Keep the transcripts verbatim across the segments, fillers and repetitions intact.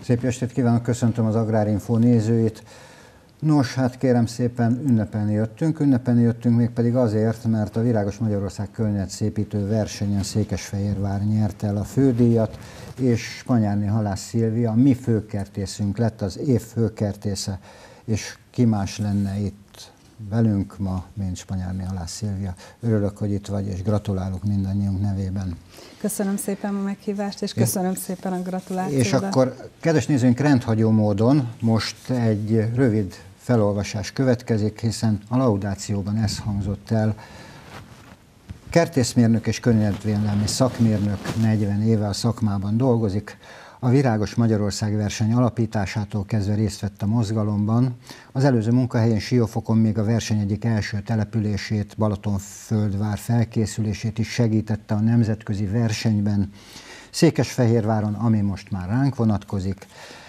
Szép estét kívánok, köszöntöm az Agrárinfo nézőit. Nos, hát kérem szépen, ünnepelni jöttünk. Ünnepelni jöttünk mégpedig azért, mert a Virágos Magyarország környezetszépítő versenyen Székesfehérvár nyerte el a fődíjat, és Spanyárné Halász Szilvia, mi főkertészünk lett, az év főkertésze, és ki más lenne itt velünk ma, mint Spanyárné Halász Szilvia. Örülök, hogy itt vagy, és gratulálok mindannyiunk nevében. Köszönöm szépen a meghívást, és köszönöm és, szépen a gratulációt. És akkor, kedves nézőink, rendhagyó módon most egy rövid felolvasás következik, hiszen a laudációban ez hangzott el. Kertészmérnök és környezetvédelmi szakmérnök, negyven éve a szakmában dolgozik. A Virágos Magyarország verseny alapításától kezdve részt vett a mozgalomban. Az előző munkahelyén Siófokon még a verseny egyik első települését, Balatonföldvár felkészülését is segítette a nemzetközi versenyben. Székesfehérváron, ami most már ránk vonatkozik,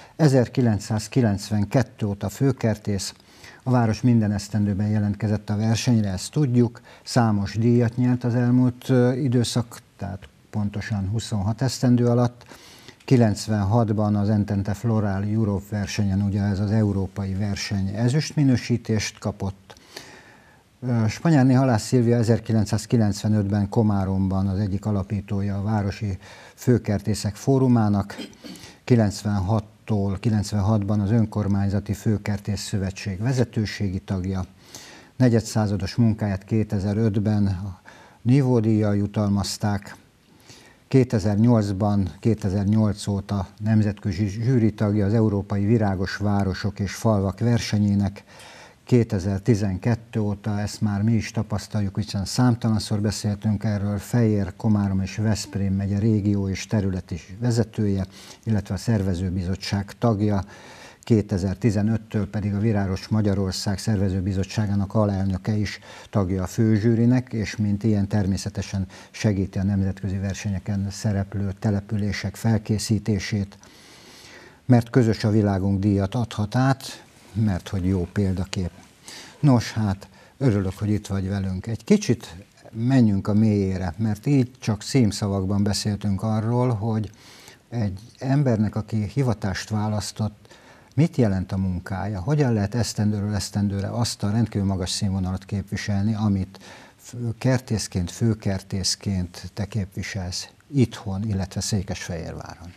ezerkilencszázkilencvenkettő óta főkertész, a város minden esztendőben jelentkezett a versenyre, ezt tudjuk, számos díjat nyert az elmúlt időszak, tehát pontosan huszonhat esztendő alatt. kilencvenhatban az Entente Floral Europe versenyen, ugye ez az európai verseny, ezüst minősítést kapott. Spanyárné Halász Szilvia ezerkilencszázkilencvenötben Komáromban az egyik alapítója a Városi Főkertészek Fórumának, kilencvenhattól kilencvenhatban az Önkormányzati Főkertész Szövetség vezetőségi tagja, negyedszázados munkáját kétezer-ötben a nívódíjjal jutalmazták, kétezer-nyolcban, kétezer-nyolc óta nemzetközi zsűritagja az Európai Virágos Városok és Falvak versenyének, kétezer-tizenkettő óta, ezt már mi is tapasztaljuk, hiszen számtalanszor beszéltünk erről, Fejér, Komárom és Veszprém megye régió és területi vezetője, illetve a szervezőbizottság tagja, kétezer-tizenöttől pedig a Virágos Magyarország szervezőbizottságának alelnöke is tagja a főzsűrinek, és mint ilyen természetesen segíti a nemzetközi versenyeken szereplő települések felkészítését, mert közös a világunk díjat adhat át, mert hogy jó példakép. Nos, hát örülök, hogy itt vagy velünk. Egy kicsit menjünk a mélyére, mert így csak címszavakban beszéltünk arról, hogy egy embernek, aki hivatást választott, mit jelent a munkája, hogyan lehet esztendőről esztendőre azt a rendkívül magas színvonalat képviselni, amit kertészként, főkertészként te képviselsz itthon, illetve Székesfehérváron.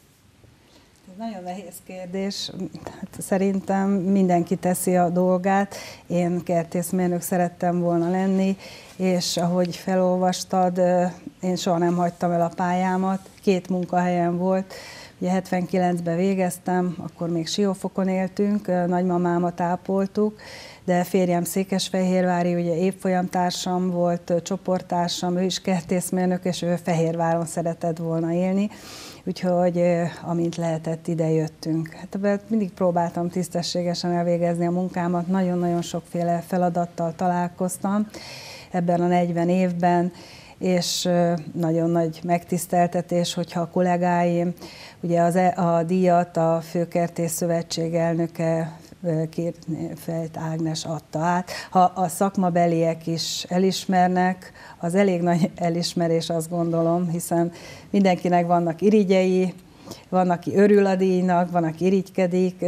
Nagyon nehéz kérdés. Hát szerintem mindenki teszi a dolgát. Én kertészmérnök szerettem volna lenni, és ahogy felolvastad, én soha nem hagytam el a pályámat. Két munkahelyem volt. Ugye hetvenkilencben végeztem, akkor még Siófokon éltünk, nagymamámat ápoltuk, de férjem székesfehérvári, ugye évfolyamtársam volt, csoporttársam, ő is kertészmérnök, és ő Fehérváron szeretett volna élni. Úgyhogy amint lehetett, ide jöttünk. Hát mindig próbáltam tisztességesen elvégezni a munkámat, nagyon-nagyon sokféle feladattal találkoztam ebben a negyven évben, és nagyon nagy megtiszteltetés, hogyha a kollégáim, ugye az, a díjat a Főkertész Szövetség elnöke Fejt Ágnes adta át. Ha a szakmabeliek is elismernek, az elég nagy elismerés, azt gondolom, hiszen mindenkinek vannak irigyei, van, aki örül a díjnak, van, aki irigykedik.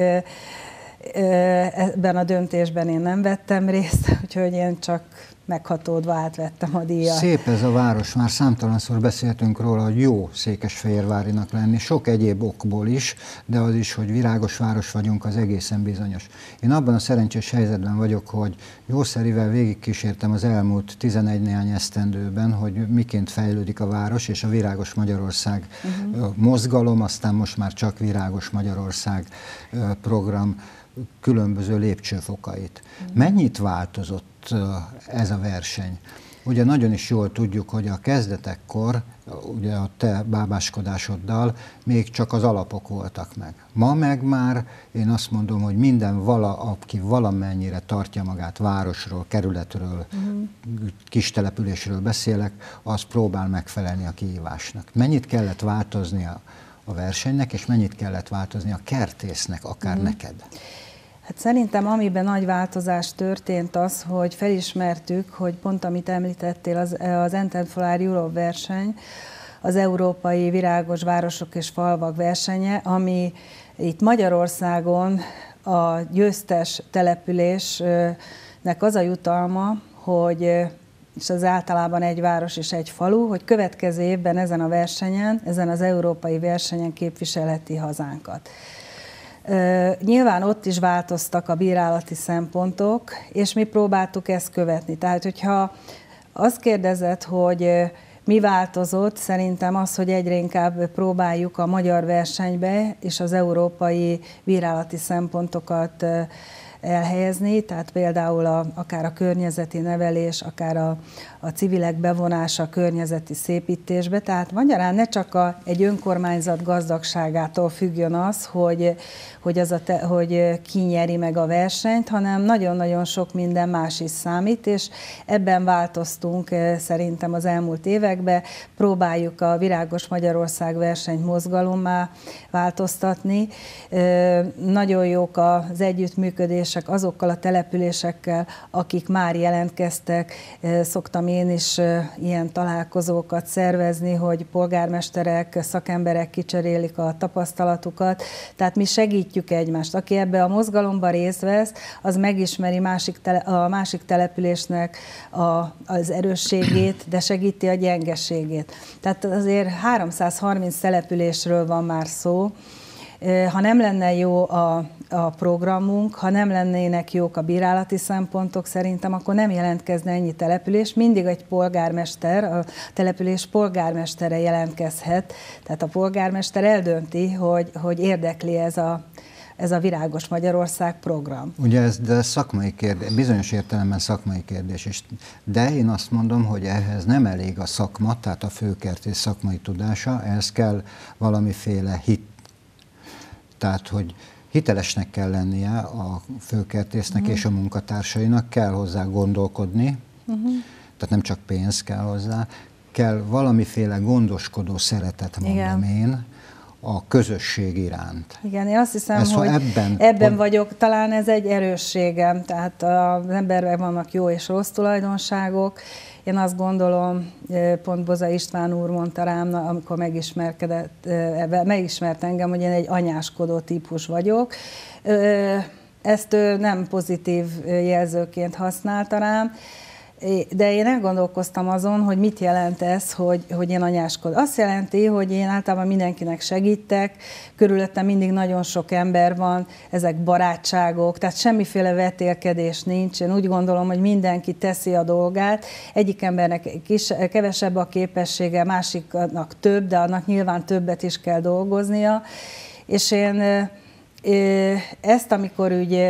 Ebben a döntésben én nem vettem részt, úgyhogy én csak meghatódva átvettem a díjat. Szép ez a város, már számtalanszor beszéltünk róla, hogy jó székesfehérvárinak lenni, sok egyéb okból is, de az is, hogy virágos város vagyunk, az egészen bizonyos. Én abban a szerencsés helyzetben vagyok, hogy jószerivel végigkísértem az elmúlt tizenegy néhány esztendőben, hogy miként fejlődik a város, és a Virágos Magyarország uh-huh. mozgalom, aztán most már csak Virágos Magyarország program különböző lépcsőfokait. Uh-huh. Mennyit változott ez a verseny? Ugye nagyon is jól tudjuk, hogy a kezdetekkor, ugye a te bábáskodásoddal még csak az alapok voltak meg. Ma meg már én azt mondom, hogy minden vala, aki valamennyire tartja magát városról, kerületről, uh-huh. kis településről beszélek, az próbál megfelelni a kihívásnak. Mennyit kellett változni a, a versenynek, és mennyit kellett változni a kertésznek, akár uh-huh. neked? Hát szerintem amiben nagy változás történt az, hogy felismertük, hogy pont amit említettél, az, az Entente Floral Europe verseny, az Európai Virágos Városok és Falvak versenye, ami itt Magyarországon a győztes településnek az a jutalma, hogy, és az általában egy város és egy falu, hogy következő évben ezen a versenyen, ezen az európai versenyen képviselheti hazánkat. Nyilván ott is változtak a bírálati szempontok, és mi próbáltuk ezt követni. Tehát, hogyha azt kérdezed, hogy mi változott, szerintem az, hogy egyre inkább próbáljuk a magyar versenybe és az európai bírálati szempontokat elhelyezni, tehát például a, akár a környezeti nevelés, akár a, a civilek bevonása a környezeti szépítésbe. Tehát magyarán ne csak a, egy önkormányzat gazdagságától függjön az, hogy, hogy, az a te, hogy ki nyeri meg a versenyt, hanem nagyon-nagyon sok minden más is számít, és ebben változtunk szerintem az elmúlt években. Próbáljuk a Virágos Magyarország versenyt mozgalommá változtatni. Nagyon jók az együttműködés azokkal a településekkel, akik már jelentkeztek. Szoktam én is ilyen találkozókat szervezni, hogy polgármesterek, szakemberek kicserélik a tapasztalatukat. Tehát mi segítjük egymást. Aki ebbe a mozgalomba részt vesz, az megismeri másik tele, a másik településnek a, az erősségét, de segíti a gyengeségét. Tehát azért háromszázharminc településről van már szó. Ha nem lenne jó a, a programunk, ha nem lennének jók a bírálati szempontok, szerintem akkor nem jelentkezne ennyi település. Mindig egy polgármester, a település polgármestere jelentkezhet, tehát a polgármester eldönti, hogy, hogy érdekli ez a, ez a Virágos Magyarország program. Ugye ez, de ez szakmai kérdés, bizonyos értelemben szakmai kérdés is. De én azt mondom, hogy ehhez nem elég a szakma, tehát a főkertész szakmai tudása, ehhez kell valamiféle hit. Tehát, hogy hitelesnek kell lennie a főkertésznek uh-huh. és a munkatársainak, kell hozzá gondolkodni, uh-huh. tehát nem csak pénz kell hozzá, kell valamiféle gondoskodó szeretet, mondom Igen. én, a közösség iránt. Igen, én azt hiszem, ez, hogy ebben, ebben pont... vagyok, talán ez egy erősségem, tehát az emberben vannak jó és rossz tulajdonságok. Én azt gondolom, pont Boza István úr mondta rám, amikor megismerkedett, megismert engem, hogy én egy anyáskodó típus vagyok. Ezt ő nem pozitív jelzőként használta rám, de én elgondolkoztam azon, hogy mit jelent ez, hogy, hogy én anyáskodom. Azt jelenti, hogy én általában mindenkinek segítek, körülöttem mindig nagyon sok ember van, ezek barátságok, tehát semmiféle vetélkedés nincs. Én úgy gondolom, hogy mindenki teszi a dolgát, egyik embernek kis, kevesebb a képessége, másiknak több, de annak nyilván többet is kell dolgoznia. És én ezt, amikor úgy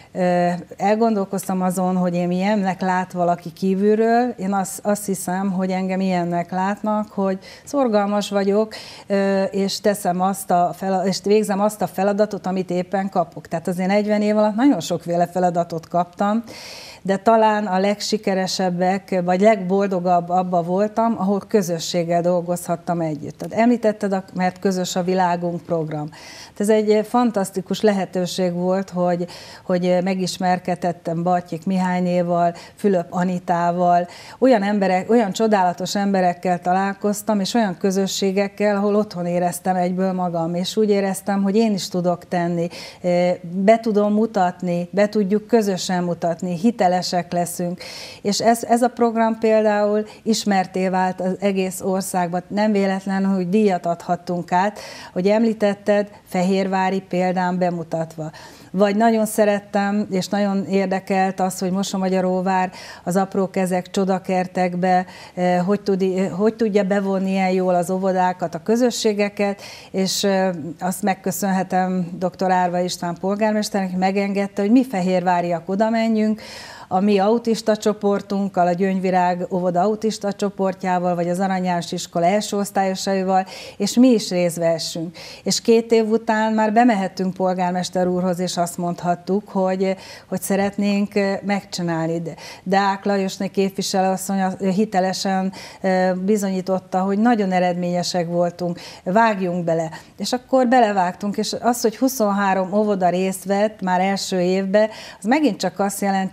elgondolkoztam azon, hogy én ilyennek lát valaki kívülről, én azt, azt hiszem, hogy engem ilyennek látnak, hogy szorgalmas vagyok, és teszem azt a feladatot, és végzem azt a feladatot, amit éppen kapok. Tehát azért negyven év alatt nagyon sokféle feladatot kaptam, de talán a legsikeresebbek, vagy legboldogabb abba voltam, ahol közösséggel dolgozhattam együtt. Tehát említetted, mert közös a világunk program. Ez egy fantasztikus lehetőség volt, hogy, hogy megismerkedhettem Bartyik Mihálynéval, Fülöp Anitával, olyan emberek, olyan csodálatos emberekkel találkoztam, és olyan közösségekkel, ahol otthon éreztem egyből magam, és úgy éreztem, hogy én is tudok tenni, be tudom mutatni, be tudjuk közösen mutatni, hitelesek leszünk. És ez, ez a program például ismerté vált az egész országban. Nem véletlen, hogy díjat adhattunk át, hogy említetted, fehérvári példán bemutatva. Vagy nagyon szerettem, és nagyon érdekelt az, hogy Mosonmagyaróvár az apró kezek csodakertekbe hogy, tud, hogy tudja bevonni ilyen jól az óvodákat, a közösségeket, és azt megköszönhetem dr. Árva István polgármesternek, hogy megengedte, hogy mi fehérváriak oda menjünk, a mi autista csoportunkkal, a Gyöngyvirág óvoda autista csoportjával, vagy az Arany János iskola első osztályosaival, és mi is részt vessünk. És két év után már bemehettünk polgármester úrhoz, és azt mondhattuk, hogy, hogy szeretnénk megcsinálni. Deák Lajosné képviselőasszony hitelesen bizonyította, hogy nagyon eredményesek voltunk, vágjunk bele. És akkor belevágtunk, és az, hogy huszonhárom óvoda részt vett már első évben, az megint csak azt jelenti szerint,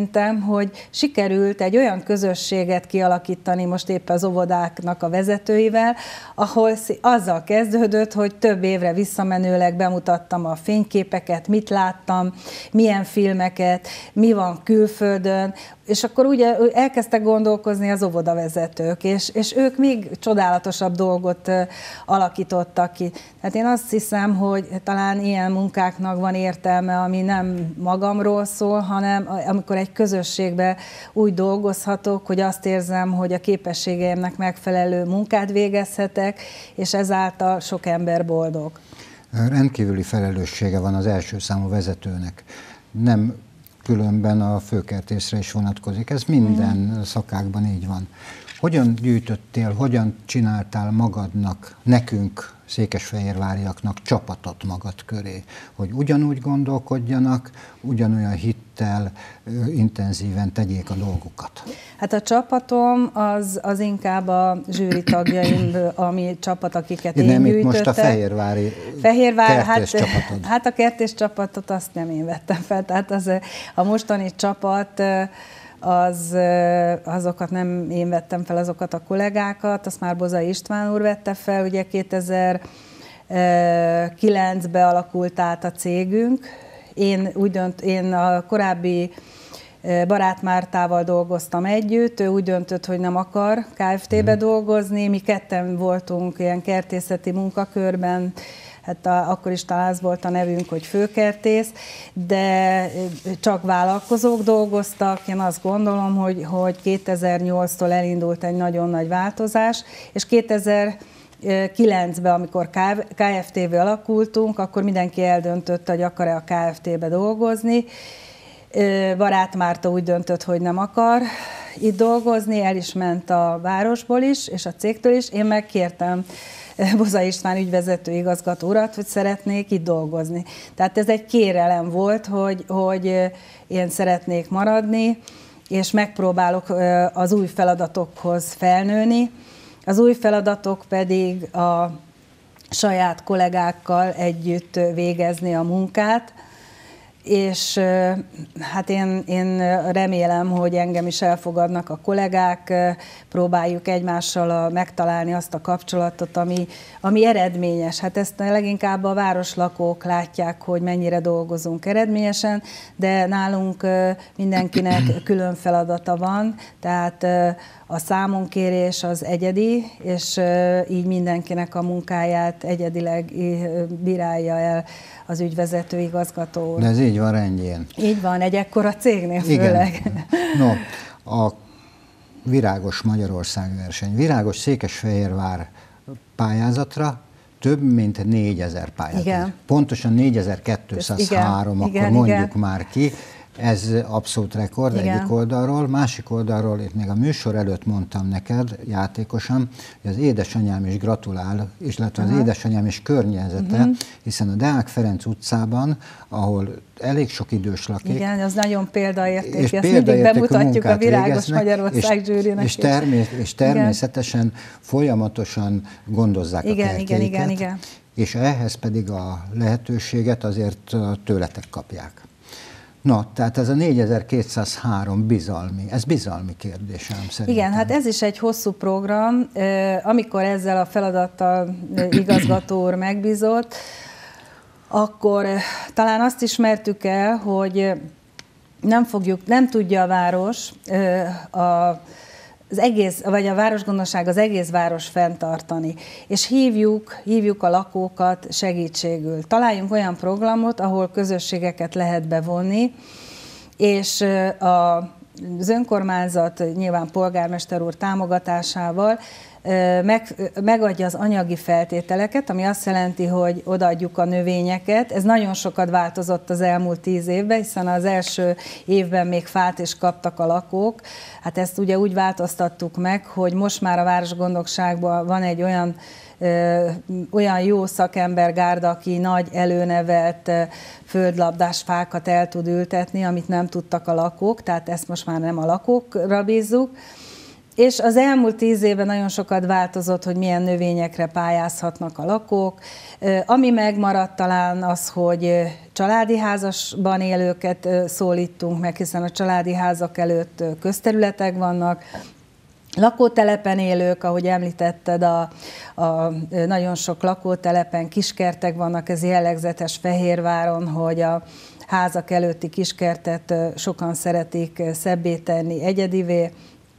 szerintem, hogy sikerült egy olyan közösséget kialakítani most éppen az óvodáknak a vezetőivel, ahol azzal kezdődött, hogy több évre visszamenőleg bemutattam a fényképeket, mit láttam, milyen filmeket, mi van külföldön, és akkor ugye elkezdtek gondolkozni az óvodavezetők, és, és ők még csodálatosabb dolgot alakítottak ki. Tehát én azt hiszem, hogy talán ilyen munkáknak van értelme, ami nem magamról szól, hanem amikor egy közösségben úgy dolgozhatok, hogy azt érzem, hogy a képességeimnek megfelelő munkát végezhetek, és ezáltal sok ember boldog. Rendkívüli felelőssége van az első számú vezetőnek. Nem különben a főkertészre is vonatkozik. Ez minden mm. szakákban így van. Hogyan gyűjtöttél, hogyan csináltál magadnak, nekünk, székesfehérváriaknak csapatot magad köré, hogy ugyanúgy gondolkodjanak, ugyanolyan hittel, intenzíven tegyék a dolgukat? Hát a csapatom az, az inkább a zsűri tagjaim, ami csapat, akiket én, én gyűjtöttem. Most a fehérvári Fehérvár, kertész hát, csapatod. Hát a kertész csapatot azt nem én vettem fel, tehát az, a mostani csapat, az, azokat nem én vettem fel, azokat a kollégákat, azt már Bozai István úr vette fel, ugye kétezer-kilencben alakult át a cégünk. Én úgy dönt, én a korábbi Barát Mártával dolgoztam együtt, ő úgy döntött, hogy nem akar Kft-be dolgozni, mi ketten voltunk ilyen kertészeti munkakörben, hát a, akkor is talán az volt a nevünk, hogy főkertész, de csak vállalkozók dolgoztak. Én azt gondolom, hogy, hogy kétezer-nyolctól elindult egy nagyon nagy változás, és kétezer-kilencben, amikor Kft-be alakultunk, akkor mindenki eldöntötte, hogy akar-e a Kft-be dolgozni. Barát Márta úgy döntött, hogy nem akar itt dolgozni, el is ment a városból is, és a cégtől is. Én megkértem Bozai István ügyvezető igazgató urat, hogy szeretnék itt dolgozni. Tehát ez egy kérelem volt, hogy, hogy én szeretnék maradni, és megpróbálok az új feladatokhoz felnőni. Az új feladatok pedig a saját kollégákkal együtt végezni a munkát, és hát én, én remélem, hogy engem is elfogadnak a kollégák, próbáljuk egymással a, megtalálni azt a kapcsolatot, ami, ami eredményes. Hát ezt leginkább a városlakók látják, hogy mennyire dolgozunk eredményesen, de nálunk mindenkinek külön feladata van, tehát a számonkérés az egyedi, és így mindenkinek a munkáját egyedileg bírálja el az ügyvezető igazgató. De ez így van rendjén. Így van, egy ekkora cégnél főleg. Igen. No, a Virágos Magyarország verseny. Virágos Székesfehérvár pályázatra több mint négyezer pályázat. Igen. Pontosan négyezer-kétszázhárom, igen, akkor igen, mondjuk igen. már ki. Ez abszolút rekord. Igen. Egyik oldalról. Másik oldalról, itt még a műsor előtt mondtam neked, játékosan, hogy az édesanyám is gratulál, és illetve az édesanyám is környezete, uh-huh. hiszen a Deák Ferenc utcában, ahol elég sok idős lakik. Igen, az nagyon példaértékű, ezt mindig bemutatjuk a Virágos Magyarország zsűrinek. És, termés, és természetesen igen. folyamatosan gondozzák igen, a kertjeiket. Igen, igen, igen. És ehhez pedig a lehetőséget azért tőletek kapják. Na, tehát ez a négyezer-kétszázhárom bizalmi, ez bizalmi kérdésem szerintem. Igen, hát ez is egy hosszú program. Amikor ezzel a feladattal igazgató úr megbízott, akkor talán azt ismertük el, hogy nem fogjuk, nem tudja a város a az egész, vagy a városgondosság az egész város fenntartani, és hívjuk, hívjuk a lakókat segítségül. Találjunk olyan programot, ahol közösségeket lehet bevonni, és a, az önkormányzat nyilván polgármester úr támogatásával meg, megadja az anyagi feltételeket, ami azt jelenti, hogy odaadjuk a növényeket. Ez nagyon sokat változott az elmúlt tíz évben, hiszen az első évben még fát is kaptak a lakók. Hát ezt ugye úgy változtattuk meg, hogy most már a városgondokságban van egy olyan Ö, olyan jó szakembergárda, aki nagy előnevelt földlabdás fákat el tud ültetni, amit nem tudtak a lakók, tehát ezt most már nem a lakókra bízzuk. És az elmúlt tíz évben nagyon sokat változott, hogy milyen növényekre pályázhatnak a lakók. Ami megmaradt talán az, hogy családi házasban élőket szólítunk meg, hiszen a családi házak előtt közterületek vannak. Lakótelepen élők, ahogy említetted, a, a nagyon sok lakótelepen kiskertek vannak, ez jellegzetes Fehérváron, hogy a házak előtti kiskertet sokan szeretik szebbé tenni, egyedivé,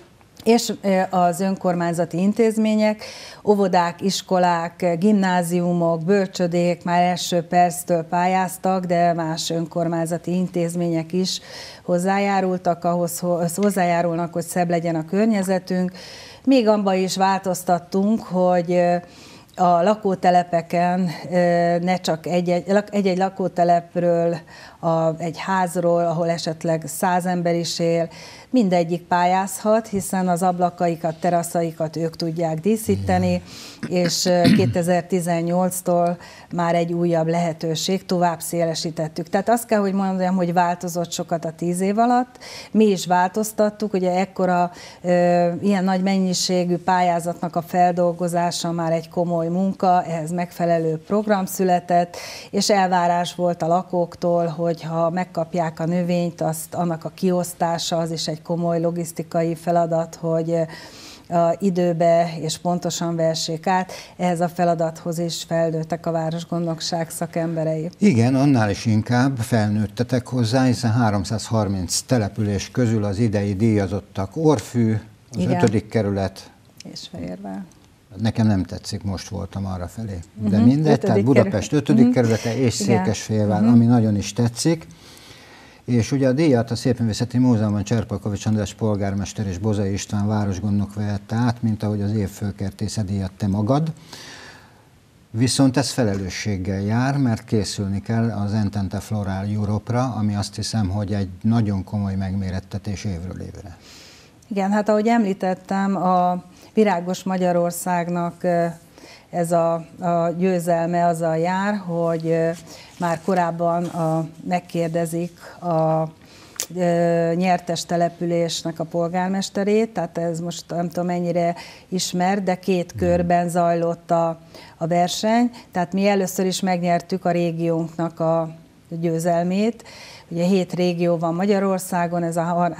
és az önkormányzati intézmények, óvodák, iskolák, gimnáziumok, bölcsödék már első perctől pályáztak, de más önkormányzati intézmények is hozzájárultak ahhoz, hozzájárulnak, hogy szebb legyen a környezetünk. Még abban is változtattunk, hogy a lakótelepeken ne csak egy-egy, egy-egy lakótelepről, a, egy házról, ahol esetleg száz ember is él, mindegyik pályázhat, hiszen az ablakaikat, teraszaikat ők tudják díszíteni, és kétezer-tizennyolctól már egy újabb lehetőség, tovább szélesítettük. Tehát azt kell, hogy mondjam, hogy változott sokat a tíz év alatt. Mi is változtattuk, ugye ekkora e, ilyen nagy mennyiségű pályázatnak a feldolgozása már egy komoly munka, ehhez megfelelő program született, és elvárás volt a lakóktól, hogy ha megkapják a növényt, azt annak a kiosztása, az is egy komoly logisztikai feladat, hogy a időbe és pontosan vessék át. Ehhez a feladathoz is felnőttek a városgondnokság szakemberei. Igen, annál is inkább felnőttetek hozzá, hiszen háromszázharminc település közül az idei díjazottak Orfű, az Igen. ötödik kerület. És Fehérvár. Nekem nem tetszik, most voltam arra felé. De uh-huh. mindegy, tehát Budapest ötödik uh-huh. kerülete és Székesfehérvár, uh-huh. ami nagyon is tetszik. És ugye a díjat a Szépművészeti Múzeumban Cserpalkovics András polgármester és Bozai István városgondnok vehette át, mint ahogy az év főkertésze díjat te magad. Viszont ez felelősséggel jár, mert készülni kell az Entente Floral Europe-ra, ami azt hiszem, hogy egy nagyon komoly megmérettetés évről évre. Igen, hát ahogy említettem, a Virágos Magyarországnak ez a, a győzelme azzal jár, hogy már korábban a, megkérdezik a e, nyertes településnek a polgármesterét, tehát ez most nem tudom mennyire ismert, de két körben zajlott a, a verseny, tehát mi először is megnyertük a régiónknak a győzelmét. Ugye hét régió van Magyarországon, ez a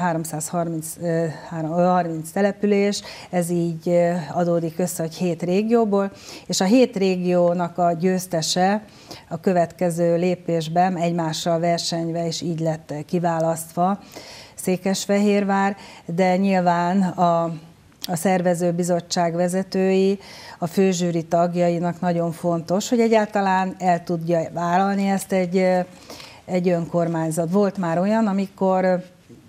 háromszázharminc település, ez így adódik össze, hogy hét régióból, és a hét régiónak a győztese a következő lépésben egymással versenyve, és így lett kiválasztva Székesfehérvár, de nyilván a, a szervezőbizottság vezetői, a főzsűri tagjainak nagyon fontos, hogy egyáltalán el tudja vállalni ezt egy egy önkormányzat. Volt már olyan, amikor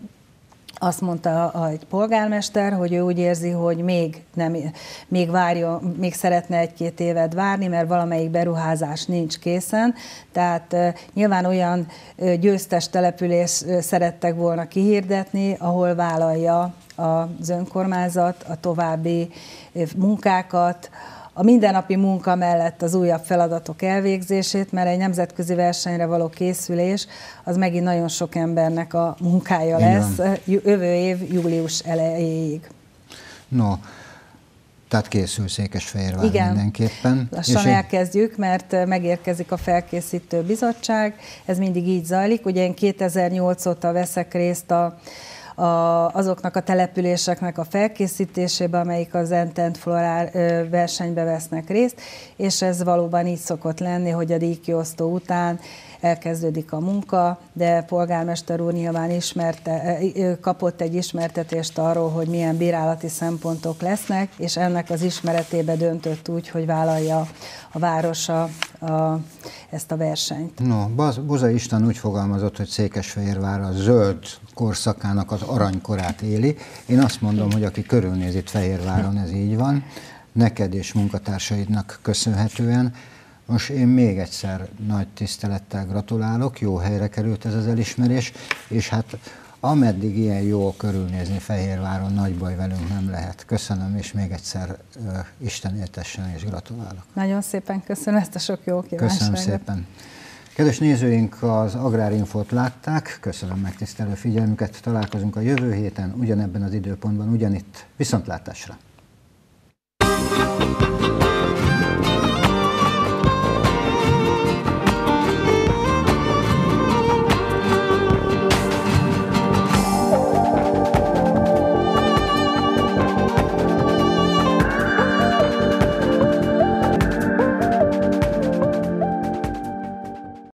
azt mondta egy polgármester, hogy ő úgy érzi, hogy még, nem, még, várjon, még szeretne egy-két évet várni, mert valamelyik beruházás nincs készen. Tehát nyilván olyan győztes település szerettek volna kihirdetni, ahol vállalja az önkormányzat a további munkákat, a mindennapi munka mellett az újabb feladatok elvégzését, mert egy nemzetközi versenyre való készülés, az megint nagyon sok embernek a munkája lesz, jövő év július elejéig. No, tehát készül Székesfehérvár mindenképpen. Lassan és elkezdjük, mert megérkezik a felkészítő bizottság, ez mindig így zajlik. Ugye én kétezer-nyolc óta veszek részt a A, azoknak a településeknek a felkészítésében, amelyik az Entente Floral versenybe vesznek részt, és ez valóban így szokott lenni, hogy a díjkiosztó után elkezdődik a munka, de polgármester úr nyilván ismerte, kapott egy ismertetést arról, hogy milyen bírálati szempontok lesznek, és ennek az ismeretébe döntött úgy, hogy vállalja a városa a, ezt a versenyt. No, Bozai István úgy fogalmazott, hogy Székesfehérvár a zöld korszakának az aranykorát éli. Én azt mondom, hogy aki körülnéz itt Fehérváron, ez így van, neked és munkatársaidnak köszönhetően. Most én még egyszer nagy tisztelettel gratulálok, jó helyre került ez az elismerés, és hát ameddig ilyen jó körülnézni Fehérváron, nagy baj velünk nem lehet. Köszönöm, és még egyszer uh, Isten éltessen, és gratulálok. Nagyon szépen köszönöm ezt a sok jó kívánságot. Köszönöm szépen. Kedves nézőink, az Agrárinfót látták, köszönöm megtisztelő figyelmüket, találkozunk a jövő héten, ugyanebben az időpontban, ugyanitt, viszontlátásra!